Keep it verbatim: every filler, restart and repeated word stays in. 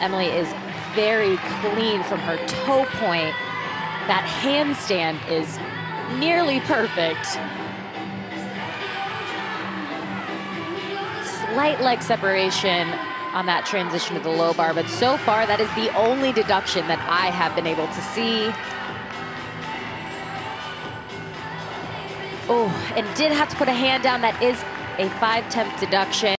Emily is very clean from her toe point. That handstand is nearly perfect. Slight leg separation on that transition to the low bar, but so far that is the only deduction that I have been able to see. Oh, and did have to put a hand down. That is a five-tenth deduction.